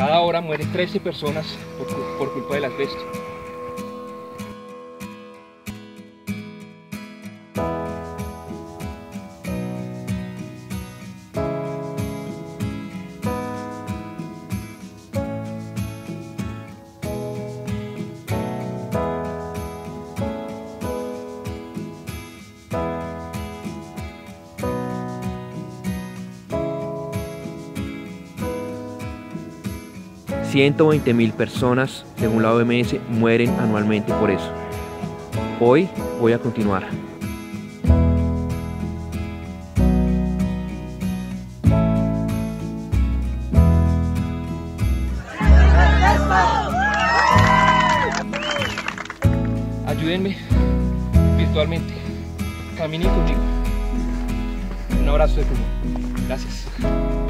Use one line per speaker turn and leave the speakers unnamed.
Cada hora mueren 13 personas por culpa del asbesto.
$120.000 personas, según la OMS, mueren anualmente por eso. Hoy voy a continuar.
Ayúdenme virtualmente. Caminen conmigo. Un abrazo de pulmón. Gracias.